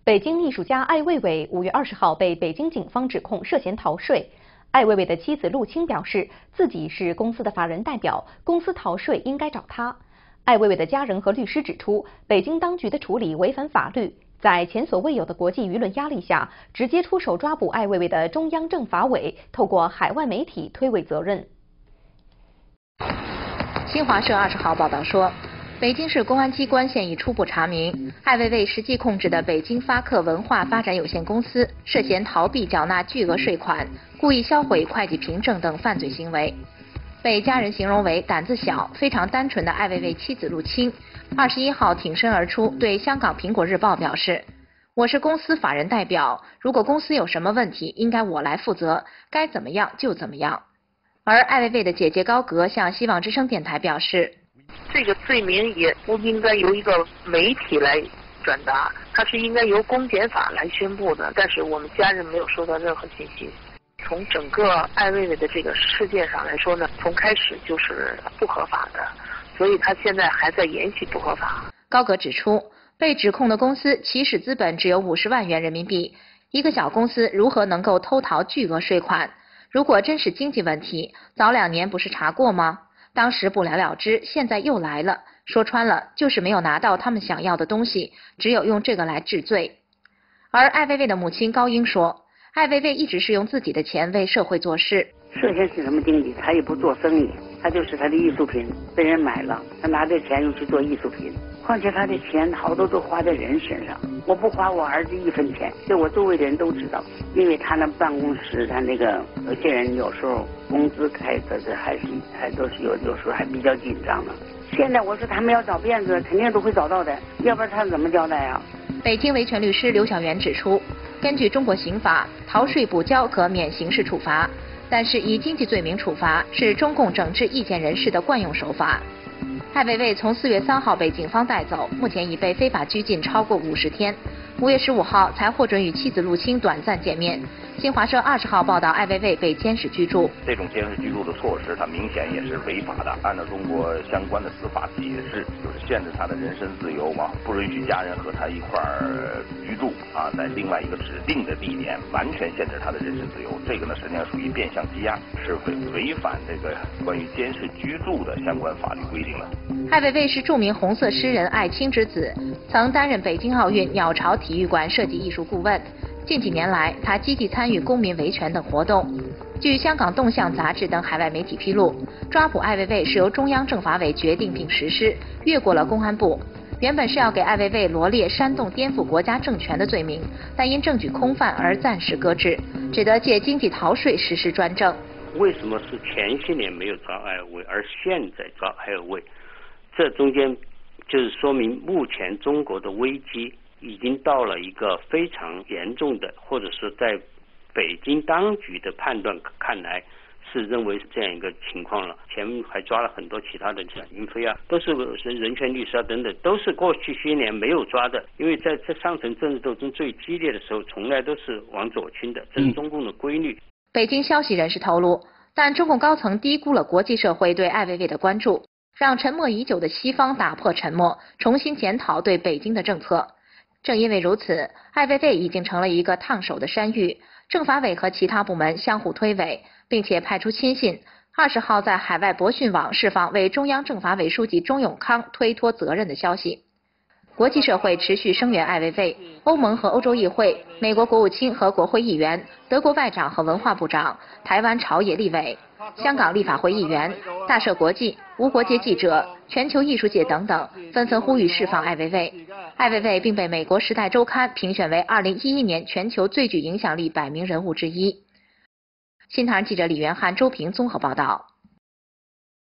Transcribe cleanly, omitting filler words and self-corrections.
北京艺术家艾未未5月20号被北京警方指控涉嫌逃税。艾未未的妻子陆青表示，自己是公司的法人代表，公司逃税应该找他。艾未未的家人和律师指出，北京当局的处理违反法律，在前所未有的国际舆论压力下，直接出手抓捕艾未未的中央政法委透过海外媒体推诿责任。 新华社20号报道说，北京市公安机关现已初步查明，艾未未实际控制的北京发克文化发展有限公司涉嫌逃避缴纳巨额税款、故意销毁会计凭证等犯罪行为。被家人形容为胆子小、非常单纯的艾未未妻子陆青，21号挺身而出，对香港《苹果日报》表示：“我是公司法人代表，如果公司有什么问题，应该我来负责，该怎么样就怎么样。”而艾未未的姐姐高格向希望之声电台表示， 这个罪名也不应该由一个媒体来转达，它是应该由公检法来宣布的。但是我们家人没有收到任何信息。从整个艾未未的这个事件上来说呢，从开始就是不合法的，所以他现在还在延续不合法。 高格指出，被指控的公司起始资本只有50万元人民币，一个小公司如何能够偷逃巨额税款？如果真是经济问题，早2年不是查过吗？当时不了了之，现在又来了，说穿了就是没有拿到他们想要的东西，只有用这个来治罪。而艾未未的母亲高英说，艾未未一直是用自己的钱为社会做事。 涉嫌是什么经济？他也不做生意，他就是他的艺术品被人买了，他拿这钱又去做艺术品。况且他的钱好多都花在人身上，我不花我儿子1分钱，这我周围的人都知道。因为他那办公室，他那个有些人有时候工资开的是还都是有时候还比较紧张的。现在我说他们要找辫子，肯定都会找到的，要不然他怎么交代啊？ 北京维权律师刘晓元指出，根据中国刑法，逃税补交可免刑事处罚，但是以经济罪名处罚是中共整治意见人士的惯用手法。艾未未从4月3号被警方带走，目前已被非法拘禁超过50天。5月15号才获准与妻子陆青短暂见面。新华社20号报道，艾未未被监视居住。 这种监视居住的措施，它明显也是违法的。按照中国相关的司法解释，就是限制他的人身自由嘛，不允许家人和他一块儿居住啊，在另外一个指定的地点完全限制他的人身自由。这个呢，实际上属于变相羁押，是违反这个关于监视居住的相关法律规定了。 艾未未是著名红色诗人艾青之子，曾担任北京奥运鸟巢体育馆设计艺术顾问。近几年来，他积极参与公民维权等活动。据香港动向杂志等海外媒体披露，抓捕艾未未是由中央政法委决定并实施，越过了公安部。原本是要给艾未未罗列煽动颠覆国家政权的罪名，但因证据空泛而暂时搁置，只得借经济逃税实施专政。 为什么是前些年没有抓艾未未，而现在抓艾未未？这中间就是说明目前中国的危机已经到了一个非常严重的，或者是在北京当局的判断看来是认为是这样一个情况了。前面还抓了很多其他的，像云飞啊，都是人权律师啊等等，都是过去些年没有抓的。因为在这上层政治斗争最激烈的时候，从来都是往左倾的，这是中共的规律。 北京消息人士透露，但中共高层低估了国际社会对艾未未的关注，让沉默已久的西方打破沉默，重新检讨对北京的政策。正因为如此，艾未未已经成了一个烫手的山芋，政法委和其他部门相互推诿，并且派出亲信。20号在海外博讯网释放为中央政法委书记钟永康推脱责任的消息。国际社会持续声援艾未未，欧盟和欧洲议会、美国国务卿和国会议员、德国外长和文化部长、台湾朝野立委、香港立法会议员、大社国际、无国界记者、全球艺术界等等纷纷呼吁释放艾未未。艾未未并被美国《时代周刊》评选为2011年全球最具影响力100名人物之一。新唐人记者李元汉、周平综合报道。